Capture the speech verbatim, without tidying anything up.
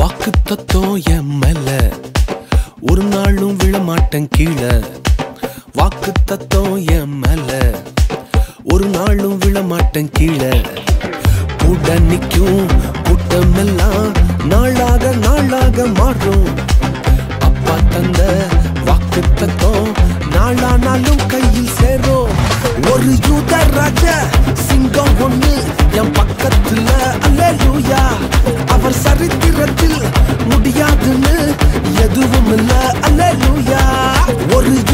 வாக்கு தத்துவம் என் மேல ஒரு நாளும் விழமாட்டேன் கீழே. வாக்கு தத்துவம் என் மேல ஒரு நாளும் விழமாட்டேன் கீழே. கூட நிக்கும் கூட்டமெல்லாம் நாளாக நாளாக மாறும். அப்பா தந்த வாக்கு தத்துவம் நாளானாலும் கையில் சேரும். ஒரு யூத ராஜ சிங்கம் ஒண்ணு என் பக்கத்துல, அல்லேலூயா. அவர் சரித்திரத்தில் முடியாதுன்னு எதுவும் இல்ல, அல்லேலூயா. ஒரு